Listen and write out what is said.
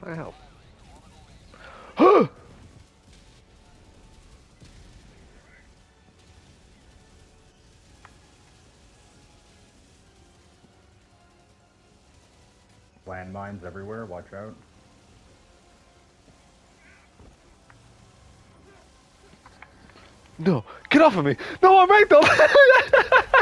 I help. Landmines everywhere, watch out. No, get off of me! No, I'm Ragdoll!